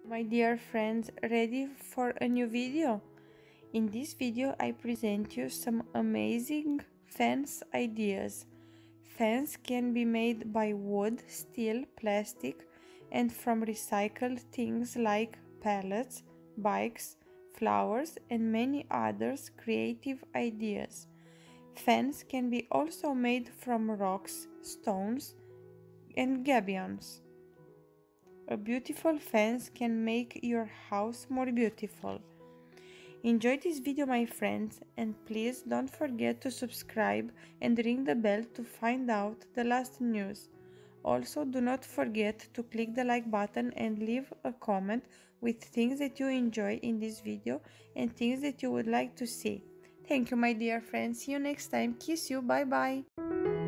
My dear friends, ready for a new video? In this video I present you some amazing fence ideas. Fence can be made by wood, steel, plastic and from recycled things like pallets, bikes, flowers and many others creative ideas. Fence can be also made from rocks, stones and gabions. A beautiful fence can make your house more beautiful. Enjoy this video, my friends, and please don't forget to subscribe and ring the bell to find out the last news. Also, do not forget to click the like button and leave a comment with things that you enjoy in this video and things that you would like to see. Thank you, my dear friends. See you next time. Kiss you. Bye bye.